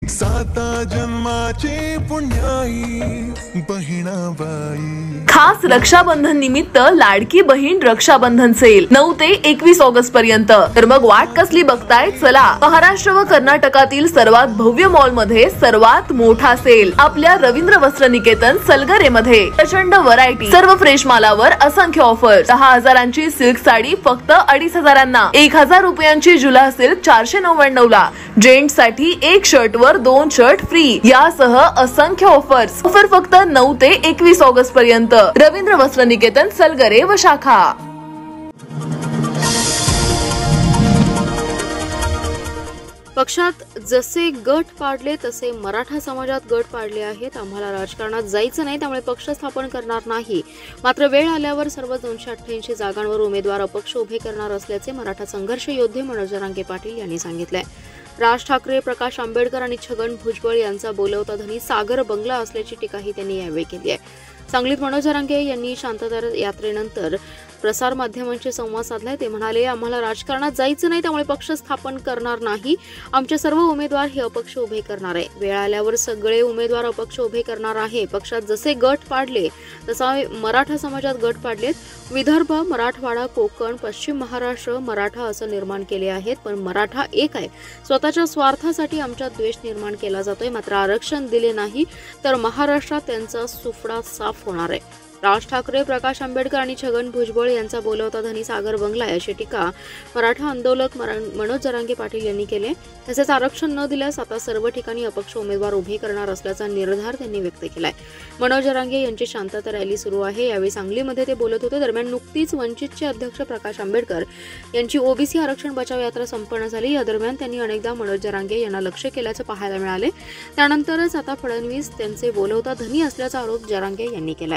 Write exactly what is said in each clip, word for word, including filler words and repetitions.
साता जन्माची पुण्याई बहिणाबाई। खास रक्षाबंधन निमित्त लाडकी बहीण रक्षाबंधन सेल नऊ ते एकवीस ऑगस्ट पर्यंत। तर मग वाट कसली बघताय, चला महाराष्ट्र व कर्नाटकातील सर्वात भव्य मॉल मध्ये सर्वात मोठा सेल आपल्या रवींद्र वस्त्र निकेतन सलगरे मध्ये। प्रचंड व्हरायटी, सर्व फ्रेश मालावर असंख्य ऑफर। दहा हजारांची सिल्क साडी फक्त अडीच हजारांना, एक हजार रुपयांची जुला सिल्क चारशे नव्याण्णव ला, जेंट्स साठी एक शर्ट वर दोन शर्ट फ्री यासह असंख्य ऑफर्स। ऑफर फक्त नऊ ते एकवीस ऑगस्ट पर्यंत। रवींद्र वस्त्र निकेतन सलगरे व शाखा। पक्षात जसे गट पाडले तसे मराठा समाजात गट पाडले आहेत। आम्हाला राजकारणात जायचं नाही, त्यामुळे पक्ष स्थापन करणार नाही। मात्र वेळ आल्यावर सर्व दोनशे अठ्ठ्याऐंशी जागांवर उमेदवार अपक्ष उभे करणार असल्याचे मराठा संघर्ष योद्धे मनोज जरांगे पाटील यांनी सांगितले। राज ठाकरे, प्रकाश आंबेडकर आणि छगन भुजबळ यांचा बोलवता धनी सागर बंगला असल्याची टीकाही त्यांनी यावेळी केली आहे। सांगलीत मनोज जरांगे यांनी शांतता यात्रेनंतर प्रसार माध्यमांशी संवाद साधलाय। ते म्हणाले, आम्हाला राजकारणात जायचं नाही, त्यामुळे पक्ष स्थापन करणार नाही। आमचे सर्व उमेदवार हे अपक्ष उभे करणार आहे। वेळ आल्यावर सगळे उमेदवार अपक्ष उभे करणार आहे। पक्षात जसे गट पाडले तसा मराठा समाजात गट पाडलेत। विदर्भ, मराठवाडा, कोकण, पश्चिम महाराष्ट्र, मराठा असं निर्माण केले आहेत, पण मराठा एक आहे। स्वतःच्या स्वार्थासाठी आमच्यात द्वेष निर्माण केला जातोय। मात्र आरक्षण दिले नाही तर महाराष्ट्रात त्यांचा सुफडा साफ होणार आहे। राज ठाकरे, प्रकाश आंबेडकर आणि छगन भुजबळ यांचा बोलवता धनी सागर बंगला अशी टीका मराठा आंदोलक मनोज जरांगे पाटील यांनी केले। तसेच आरक्षण न दिल्यास आता सर्व ठिकाणी अपक्ष उमेदवार उभे करणार असल्याचा निर्धार त्यांनी व्यक्त केलाय। मनोज जरांगे यांची शांतता रॅली सुरू आहे। यावेळी सांगलीमध्ये ते बोलत होते। दरम्यान नुकतीच वंचितचे अध्यक्ष प्रकाश आंबेडकर यांची ओबीसी आरक्षण बचाव यात्रा संपन्न झाली। या दरम्यान त्यांनी अनेकदा मनोज जरांगे यांना लक्ष्य केल्याचं पाहायला मिळाले। त्यानंतरच आता फडणवीस त्यांचे बोलवता धनी असल्याचा आरोप जरांगे यांनी केलाय।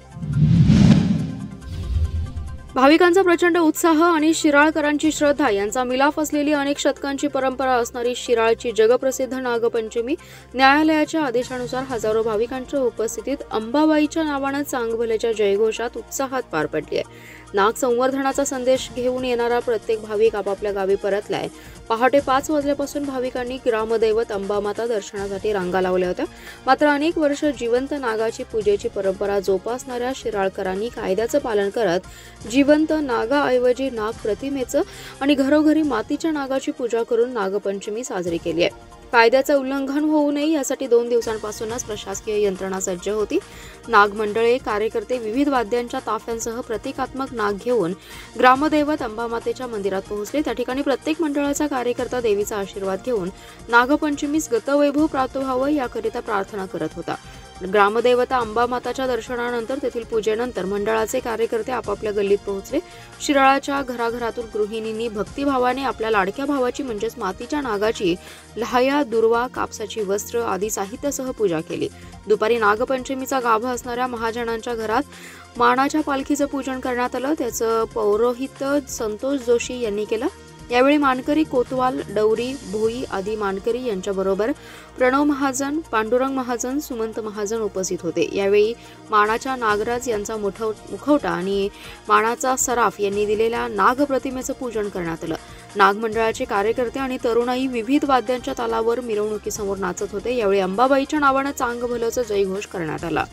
भाविकांचा प्रचंड उत्साह आणि शिराळकरांची श्रद्धा यांचा मिलाफ असलेली अनेक शतकांची परंपरा असणारी शिराळची जगप्रसिद्ध नागपंचमी न्यायालयाच्या आदेशानुसार हजारो भाविकांच्या उपस्थितीत अंबाबाईच्या नावानं चांगभलेच्या जयघोषात उत्साहात पार पडली आहे। नाग संवर्धनाचा संदेश घेऊन येणारा प्रत्येक भाविक आपापल्या गावी परतलाय। पहाटे पाच वाजल्यापासून भाविकांनी ग्रामदैवत अंबामाता दर्शनासाठी रांगा लावल्या होत्या। मात्र अनेक वर्ष जिवंत नागाची पूजेची परंपरा जोपासणाऱ्या शिराळकरांनी कायद्याचं पालन करत जिवंत नागाऐवजी नाग प्रतिमेचं आणि घरोघरी मातीच्या नागाची पूजा करून नागपंचमी साजरी केली आहे। कायद्याचं उल्लंघन होऊ नये यासाठी दोन दिवसांपासूनच प्रशासकीय यंत्रणा सज्ज होती। नागमंडळे, कार्यकर्ते विविध वाद्यांच्या ताफ्यांसह प्रतिकात्मक नाग घेऊन ग्रामदैवत अंबामातेच्या मंदिरात पोहोचले। त्या ठिकाणी प्रत्येक मंडळाचा कार्यकर्ता देवीचा आशीर्वाद घेऊन नागपंचमीस गतवैभव प्राप्त व्हावं याकरिता प्रार्थना करत होता। ग्रामदेवता अंबामाताच्या दर्शनानंतर तेथील पूजेनंतर मंडळाचे कार्यकर्ते आपापल्या गल्लीत पोहोचले। शिराळाच्या घराघरातून गृहिणींनी भक्तिभावाने आपल्या लाडक्या भावाची म्हणजेच मातीच्या नागाची लहाया, दुर्वा, कापसाची वस्त्र आदी साहित्यासह पूजा केली। दुपारी नागपंचमीचा गाभा असणाऱ्या महाजनांच्या घरात मानाच्या पालखीचं पूजन करण्यात आलं। त्याचं पौरोहित्य संतोष जोशी यांनी केलं। यावेळी मानकरी कोतवाल, डवरी, भोई आदी मानकरी यांच्याबरोबर प्रणव महाजन, पांडुरंग महाजन, सुमंत महाजन उपस्थित होते। यावेळी मानाच्या नागराज यांचा मुखवटा आणि मानाचा सराफ यांनी दिलेल्या नाग प्रतिमेचं पूजन करण्यात आलं। नागमंडळाचे कार्यकर्ते आणि तरुणाई विविध वाद्यांच्या तालावर मिरवणुकीसमोर नाचत होते। यावेळी अंबाबाईच्या नावानं चांगभलचं जयघोष करण्यात आला।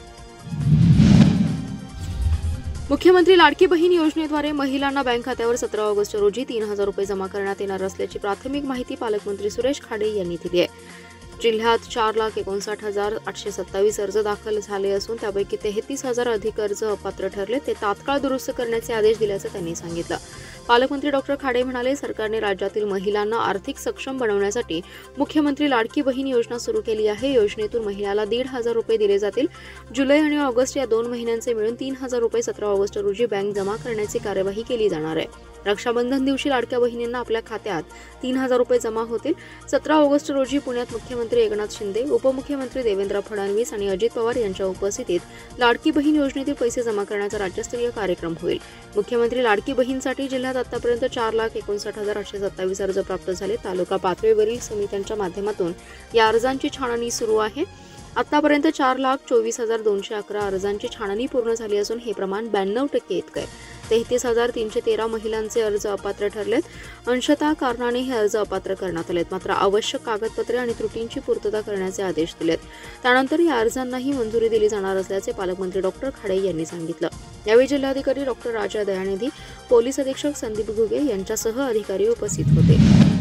मुख्यमंत्री लाडकी बहीण योजनेद्वारे महिलांना बँक खात्यावर सतरा ऑगस्ट रोजी तीन हजार रुपये जमा करण्यात येणार असल्याची प्राथमिक माहिती पालकमंत्री सुरेश खाडे यांनी दिली आहे। जिल्ह्यात चार लाख एकोणसाठ हजार आठशे सत्तावीस अर्ज दाखल झाले असून त्यापैकी तेहतीस हजार अधिक अर्ज अपात्र ठरले, ते तात्काळ दुरुस्त करण्याचे आदेश दिल्याचं त्यांनी सांगितलं। पालकमंत्री डॉक्टर खाडे म्हणाले, सरकारने राज्यातील महिलांना आर्थिक सक्षम बनवण्यासाठी मुख्यमंत्री लाडकी बहीण योजना सुरू केली आहे। योजनेतून महिलाला दीड हजार रुपये दिले जातील। जुलै आणि ऑगस्ट या दोन महिन्यांचे मिळून तीन हजार रुपये सतरा ऑगस्ट रोजी बँक जमा करण्याची कार्यवाही केली जाणार आहे। रक्षाबंधन दिवशी लाडक्या बहिणींना आपल्या खात्यात तीन हजार रुपये जमा होतील। सतरा ऑगस्ट रोजी पुण्यात मुख्यमंत्री एकनाथ शिंदे, उपमुख्यमंत्री देवेंद्र फडणवीस आणि अजित पवार यांच्या उपस्थितीत लाडकी बहीण योजनेतील पैसे जमा करण्याचा राज्यस्तरीय कार्यक्रम होईल। मुख्यमंत्री लाडकी बहीणसाठी जिल्ह्यात आतापर्यंत चार लाख एकोणसाठ हजार आठशे सत्तावीस अर्ज प्राप्त झाले। तालुका पातळीवरील समित्यांच्या माध्यमातून या अर्जांची छाननी सुरू आहे। आतापर्यंत चार लाख चोवीस हजार दोनशे अकरा अर्जांची छाननी पूर्ण झाली असून हे प्रमाण ब्याण्णव टक्के इतकं आहे। तेहतीस हजार तीनशे तेरा महिलांचे अर्ज अपात्र ठरलेत। अंशतः कारणाने हे अर्ज अपात्र करण्यात आलेत, मात्र आवश्यक कागदपत्रे आणि त्रुटींची पूर्तता करण्याचे आदेश दिलेत। त्यानंतर या अर्जांनाही मंजुरी दिली जाणार असल्याचे पालकमंत्री डॉक्टर खाडे यांनी सांगितलं। यावेळी जिल्हाधिकारी डॉक्टर राजा दयानिधी, पोलीस अधीक्षक संदीप घुगे यांच्यासह अधिकारी उपस्थित होते।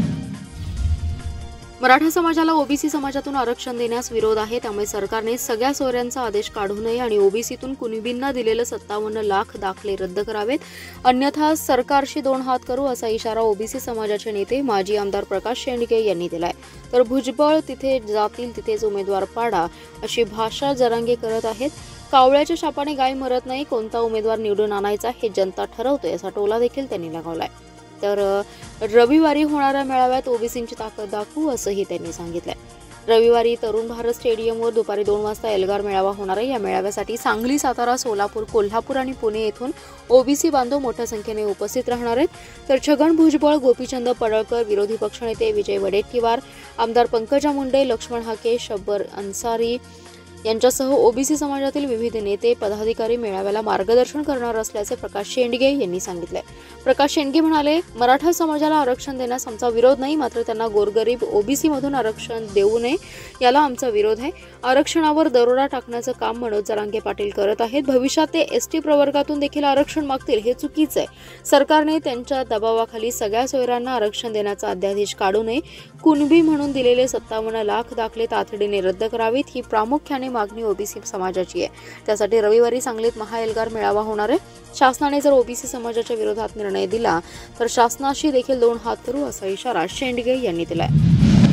मराठा समाजाला ओबीसी समाजातून आरक्षण देण्यास विरोध आहे, त्यामुळे सरकारने सगळ्या सोयऱ्यांचा आदेश काढू नये आणि ओबीसीतून कुणबींना दिलेले सत्तावन्न लाख दाखले रद्द करावेत, अन्यथा सरकारशी दोन हात करू असा इशारा ओबीसी समाजाचे नेते माजी आमदार प्रकाश शेंडगे यांनी दिलाय। तर भुजबळ तिथे जातील तिथेच उमेदवार पाडा अशी भाषा जरांगे करत आहेत। कावळ्याच्या शापाने गाय मरत नाही, कोणता उमेदवार निवडून आणायचा हे जनता ठरवते असा टोला देखील त्यांनी लगावलाय। तर रविवारी होणाऱ्या मेळाव्यात ओबीसींची ताकद दाखवू असंही त्यांनी सांगितलंय। रविवारी तरुण भारत स्टेडियमवर दुपारी दोन वाजता एल्गार मेळावा होणार आहे। या मेळाव्यासाठी सांगली, सातारा, सोलापूर, कोल्हापूर आणि पुणे येथून ओबीसी बांधव मोठ्या संख्येने उपस्थित राहणार आहेत। तर छगन भुजबळ, गोपीचंद पडळकर, विरोधी पक्षनेते विजय वडेट्टीवार, आमदार पंकजा मुंडे, लक्ष्मण हाके, शब्बर अन्सारी यांच्यासह ओबीसी समाजातील विविध नेते, पदाधिकारी मेळाव्याला मार्गदर्शन करणार असल्याचे प्रकाश शेंडगे यांनी सांगितले। प्रकाश शेंडगे म्हणाले, मराठा समाजाला आरक्षण देण्यास आमचा विरोध नाही, मात्र त्यांना गोरगरीब ओबीसी मधून आरक्षण देऊ नये याला आमचा विरोध आहे। आरक्षणावर दरोडा टाकण्याचं काम मनोज जरांगे पाटील करत आहेत। भविष्यात ते एसटी प्रवर्गातून देखील आरक्षण मागतील, हे चुकीचं आहे। सरकारने त्यांच्या दबावाखाली सगळ्या सोयऱ्यांना आरक्षण देण्याचा अध्यादेश काढू नये। कुणबी म्हणून दिलेले सत्तावन्न लाख दाखले तातडीने रद्द करावेत, ही प्रामुख्याने मागणी ओबीसी समाजाची आहे। त्यासाठी रविवारी सांगलीत महाएल्गार मेळावा होणार आहे। शासनाने जर ओबीसी समाजाच्या विरोधात निर्णय दिला तर शासनाशी देखील दोन हात करू असा इशारा शेंडगे यांनी दिलाय।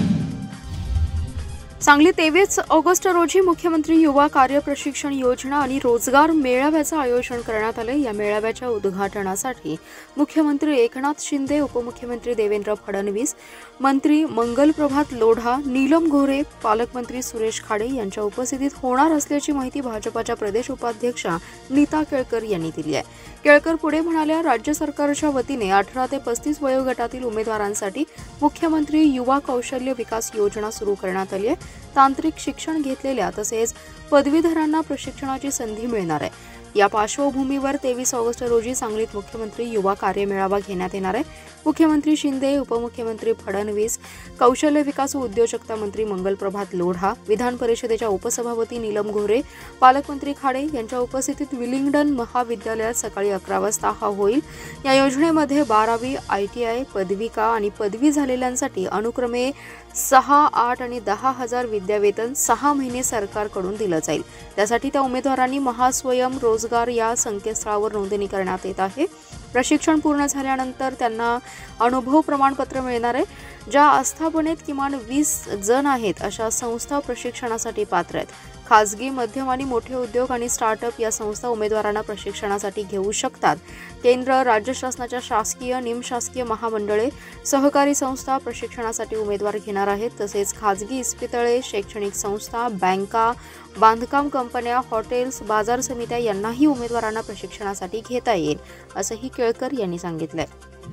सांगली तेवीस ऑगस्ट रोजी मुख्यमंत्री युवा कार्य प्रशिक्षण योजना आणि रोजगार मेळाव्याचं आयोजन करण्यात आले। या मेळाव्याच्या उद्घाटनासाठी मुख्यमंत्री एकनाथ शिंदे, उपमुख्यमंत्री देवेंद्र फडणवीस, मंत्री मंगलप्रभात लोढा, नीलम गोरे, पालकमंत्री सुरेश खाडे यांच्या उपस्थितीत होणार असल्याची माहिती भाजपाच्या प्रदेश उपाध्यक्षा नीता केळकर यांनी दिली आहे। केळकर पुढे म्हणाल्या, राज्य सरकारच्या वतीने अठरा ते पस्तीस वयोगटातील उमेदवारांसाठी मुख्यमंत्री युवा कौशल्य विकास योजना सुरू करण्यात आली आहे। तांत्रिक शिक्षण घेतलेल्या तसेच पदवीधरांना प्रशिक्षणाची संधी मिळणार आहे। या पार्श्वभूमीवर तेवीस ऑगस्ट रोजी सांगलीत मुख्यमंत्री युवा कार्यमेळावा घेण्यात येणार आहे। मुख्यमंत्री शिंदे, उपमुख्यमंत्री फडणवीस, कौशल्य विकास व उद्योजकता मंत्री मंगलप्रभात लोढा, विधान परिषदेच्या उपसभापती नीलम गोरे, पालकमंत्री खाडे यांच्या उपस्थितीत विलिंग्डन महाविद्यालयात सकाळी अकरा वाजता हा होईल। या योजनेमध्ये बारावी, आयटीआय, पदविका आणि पदवी झालेल्यांसाठी अनुक्रमे सहा, आठ आणि दहा हजार विद्यावेतन सहा महिने सरकारकडून दिलं जाईल। त्यासाठी त्या उमेदवारांनी महास्वयं रोजगार या संकेतस्थळावर नोंदणी करण्यात येत आहे। प्रशिक्षण पूर्ण झाल्यानंतर त्यांना अनुभव प्रमाणपत्र मिळणार आहे। ज्या आस्थापनेत किमान वीस जण आहेत अशा संस्था प्रशिक्षणासाठी पात्र आहेत। खासगी, मध्यम आणि मोठे उद्योग आणि स्टार्टअप या संस्था उमेदवारांना प्रशिक्षणासाठी घेऊ शकतात। केंद्र, राज्य शासनाच्या शासकीय, निमशासकीय महामंडळे, सहकारी संस्था प्रशिक्षणासाठी उमेदवार घेणार आहेत। तसेच खासगी इस्पितळे, शैक्षणिक संस्था, बँका, बांधकाम कंपन्या, हॉटेल्स, बाजार समित्या यांनाही उमेदवारांना प्रशिक्षणासाठी घेता येईल असंही केळकर यांनी सांगितलंय।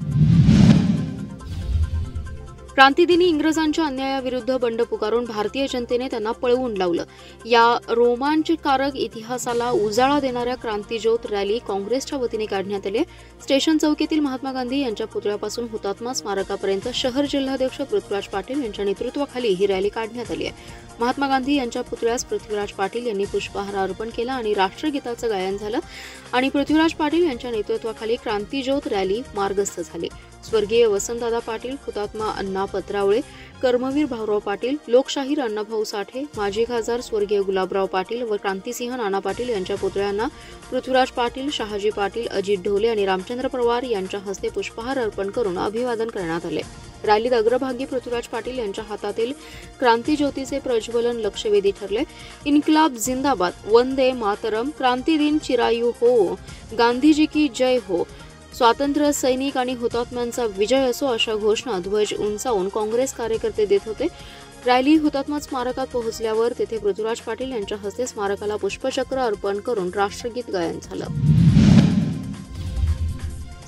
क्रांतिदिनी इंग्रजांच्या अन्यायाविरुद्ध बंड पुकारून भारतीय जनतेने त्यांना पळवून लावलं। या रोमांचकारक इतिहासाला उजाळा देणाऱ्या क्रांतिज्योत रॅली काँग्रेसच्या वतीने काढण्यात आली। स्टेशन चौकीतील महात्मा गांधी यांच्या पुतळ्यापासून हुतात्मा स्मारकापर्यंत शहर जिल्हाध्यक्ष पृथ्वीराज पाटील यांच्या नेतृत्वाखाली ही रॅली काढण्यात आली आहे। महात्मा गांधी यांच्या पुतळ्यास पृथ्वीराज पाटील यांनी पुष्पहार अर्पण केला आणि राष्ट्रगीताचं गायन झालं आणि पृथ्वीराज पाटील यांच्या नेतृत्वाखाली क्रांतिज्योत रॅली मार्गस्थ झाली। स्वर्गीय वसंतदादा पाटील, हुतात्मा अण्णा पत्रावळे, कर्मवीर भाऊराव पाटील, लोकशाहीर अण्णाभाऊ साठे, माजी खासदार स्वर्गीय गुलाबराव पाटील व क्रांतिसिंह नाना पाटील यांच्या पुतळ्यांना पृथ्वीराज पाटील, शहाजी पाटील, अजित ढोले आणि रामचंद्र पवार यांच्या हस्ते पुष्पहार अर्पण करून अभिवादन करण्यात आले। रॅलीत अग्रभागी पृथ्वीराज पाटील यांच्या हातातील क्रांतिज्योतीचे प्रज्वलन लक्षवेधी ठरले। इन्क्लाब जिंदाबाद, वंदे मातरम, क्रांतिदिन चिरायू हो, गांधीजी की जय हो, स्वातंत्र्य सैनिक आणि हुतात्म्यांचा विजय असो अशा घोषणा ध्वज उंचावून काँग्रेस कार्यकर्ते देत होते। रॅली हुतात्मा स्मारकात पोहोचल्यावर तेथे पृथ्वीराज पाटील यांच्या हस्ते स्मारकाला पुष्पचक्र अर्पण करून राष्ट्रगीत गायन झालं।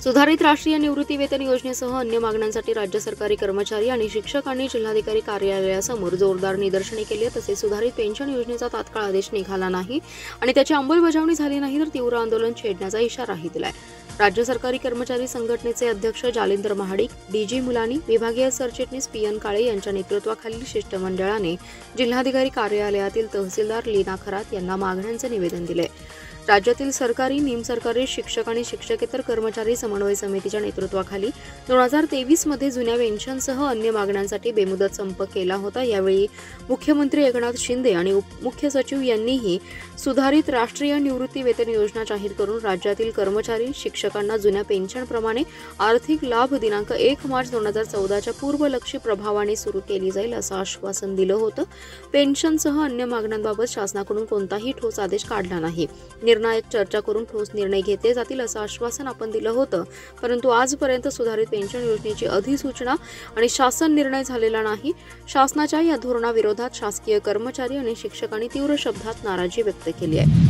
सुधारित राष्ट्रीय निवृत्ती वेतन योजनेसह अन्य मागण्यांसाठी राज्य सरकारी कर्मचारी आणि शिक्षकांनी जिल्हाधिकारी कार्यालयासमोर जोरदार निदर्शने केली. तसेच सुधारित पेन्शन योजनेचा तात्काळ आदेश निघाला नाही आणि त्याची अंमलबजावणी झाली नाही तर तीव्र आंदोलन छेडण्याचा इशाराही दिलाय. राज्य सरकारी कर्मचारी संघटनेचे अध्यक्ष जालिंदर महाडिक, डीजी मुलानी, विभागीय सरचिटणीस पी एन काळे यांच्या नेतृत्वाखालील शिष्टमंडळाने जिल्हाधिकारी कार्यालयातील तहसीलदार लीना खरात यांना मागण्यांचे निवेदन दिले. राज्यातील सरकारी, निमसरकारी, शिक्षक आणि शिक्षकेतर कर्मचारी समन्वय समितीच्या नेतृत्वाखाली दोन हजार तेवीस मध्ये जुन्या पेन्शनसह अन्य मागण्यांसाठी बेमुदत संप केला होता. यावेळी मुख्यमंत्री एकनाथ शिंदे आणि उपमुख्य सचिव यांनीही सुधारित राष्ट्रीय निवृत्ती वेतन योजना जाहीर करून राज्यातील कर्मचारी, शिक्षकांना जुन्या पेन्शनप्रमाणे आर्थिक लाभ दिनांक एक मार्च दोन हजार चौदाच्या पूर्वलक्षी प्रभावाने सुरू केली जाईल असं आश्वासन दिलं होतं. पेन्शनसह अन्य मागण्यांबाबत शासनाकडून कोणताही ठोस आदेश काढला नाही. निर्णायक चर्चा करून ठोस निर्णय घेतले जातील असं आश्वासन आपण दिलं होतं, परंतु आजपर्यंत सुधारित पेन्शन योजनेची अधिसूचना आणि शासन निर्णय झालेला नाही. शासनाच्या या धोरणाविरोधात शासकीय कर्मचारी आणि शिक्षकांनी तीव्र शब्दात नाराजी व्यक्त केली आहे.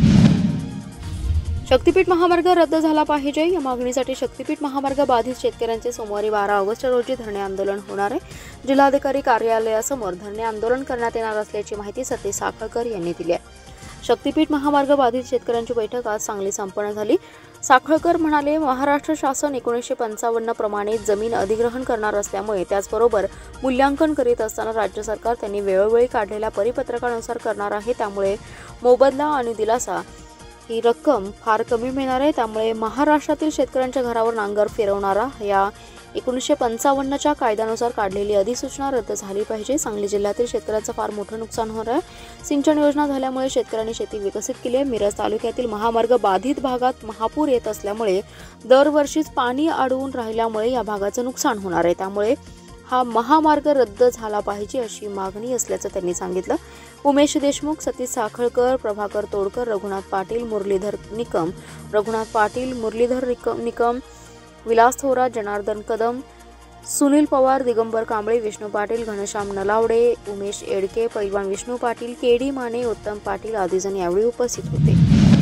शक्तीपीठ महामार्ग रद्द झाला पाहिजे या मागणीसाठी शक्तीपीठ महामार्ग बाधित शेतकऱ्यांचे सोमवारी बारा ऑगस्ट रोजी धरणे आंदोलन होणार आहे. जिल्हाधिकारी कार्यालयासमोर धरणे आंदोलन करण्यात येणार असल्याची माहिती सतीश साखळकर यांनी दिली आहे. शक्तीपीठ महामार्ग बाधित शेतकऱ्यांची बैठक आज सांगली संपन्न झाली. साखळकर म्हणाले, महाराष्ट्र शासन एकोणीसशे पंचावन्न प्रमाणे जमीन अधिग्रहण करणार असल्यामुळे त्याचबरोबर मूल्यांकन करीत असताना राज्य सरकार त्यांनी वेळोवेळी काढलेल्या परिपत्रकानुसार करणार आहे. त्यामुळे मोबदला आणि दिलासा ही रक्कम फार कमी मिळणार आहे. त्यामुळे महाराष्ट्रातील शेतकऱ्यांच्या घरावर नांगर फिरवणारा या एकोणीसशे पंचावन्नच्या कायद्यानुसार काढलेली अधिसूचना रद्द झाली पाहिजे. सांगली जिल्ह्यातील शेतकऱ्यांचं फार मोठं नुकसान होणार आहे. सिंचन योजना झाल्यामुळे शेतकऱ्यांनी शेती विकसित केली आहे. मिरज तालुक्यातील महामार्ग बाधित भागात महापूर येत असल्यामुळे दरवर्षीच पाणी अडवून राहिल्यामुळे या भागाचं नुकसान होणार आहे. त्यामुळे हा महामार्ग रद्द झाला पाहिजे अशी मागणी असल्याचं त्यांनी सांगितलं. उमेश देशमुख, सतीश साखळकर, प्रभाकर तोडकर, रघुनाथ पाटील, मुरलीधर निकम, रघुनाथ पाटील, मुरलीधर निकम, विलास थोरात, जनार्दन कदम, सुनील पवार, दिगंबर कांबळे, विष्णू पाटील, घनश्याम नलावडे, उमेश एडके, पैलवान विष्णू पाटील, केडी माने, उत्तम पाटील आदी जण यावेळी उपस्थित होते.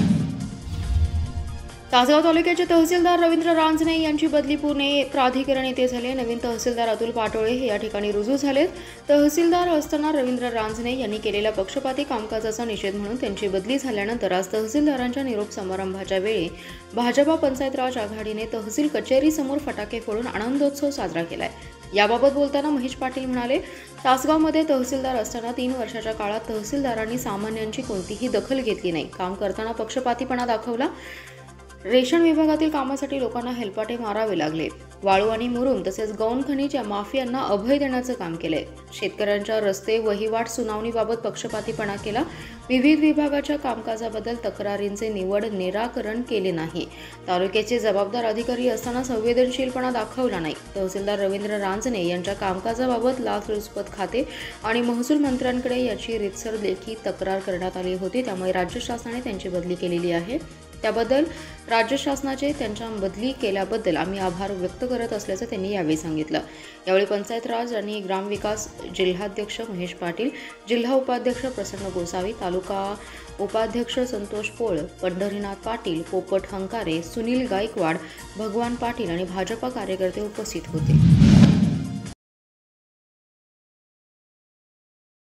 तासगाव तालुक्याचे तहसीलदार रवींद्र रांजणे यांची बदली पुणे प्राधिकरण येथे झाली. नवीन तहसीलदार अतुल पाटोळे हे या ठिकाणी रुजू झालेत. तहसीलदार असताना रवींद्र रांजणे यांनी केलेल्या पक्षपाती कामकाजाचा निषेध म्हणून त्यांची बदली झाल्यानंतर आज तहसीलदारांच्या निरोप समारंभाच्या वेळी भाजपा पंचायत राज आघाडीने तहसील कचेरीसमोर फटाके फोडून आनंदोत्सव साजरा केलाय. याबाबत बोलताना महेश पाटील म्हणाले, तासगावमध्ये तहसीलदार असताना तीन वर्षाच्या काळात तहसीलदारांनी सामान्यांची कोणतीही दखल घेतली नाही. काम करताना पक्षपातीपणा दाखवला. रेशन विभागातील कामासाठी लोकांना हेलपाटे मारावे लागले. वाळू आणि मुरुम तसेच गौण खनिज या माफियांना अभय देण्याचं काम केलंय. शेतकऱ्यांच्या रस्ते वहिवाट सुनावणीबाबत पक्षपातीपणा केला. विविध विभागाच्या कामकाजाबद्दल तक्रारींचे निवड निराकरण केले नाही. तालुक्याचे जबाबदार अधिकारी असताना संवेदनशीलपणा दाखवला नाही. तहसीलदार रवींद्र रांजणे यांच्या कामकाजाबाबत लाचलुचपत खाते आणि महसूल मंत्र्यांकडे याची रीतसर लेखी तक्रार करण्यात आली होती. त्यामुळे राज्य शासनाने त्यांची बदली केलेली आहे. त्याबद्दल राज्य शासनाचे त्यांच्या बदली केल्याबद्दल आम्ही आभार व्यक्त करत असल्याचं त्यांनी यावेळी सांगितलं. यावेळी पंचायत राज आणि ग्रामविकास जिल्हाध्यक्ष महेश पाटील, जिल्हा उपाध्यक्ष प्रसन्न गोसावी, तालुका उपाध्यक्ष संतोष पोळ, पंढरीनाथ पाटील, पोपट हंकारे, सुनील गायकवाड, भगवान पाटील आणि भाजपा कार्यकर्ते उपस्थित होते.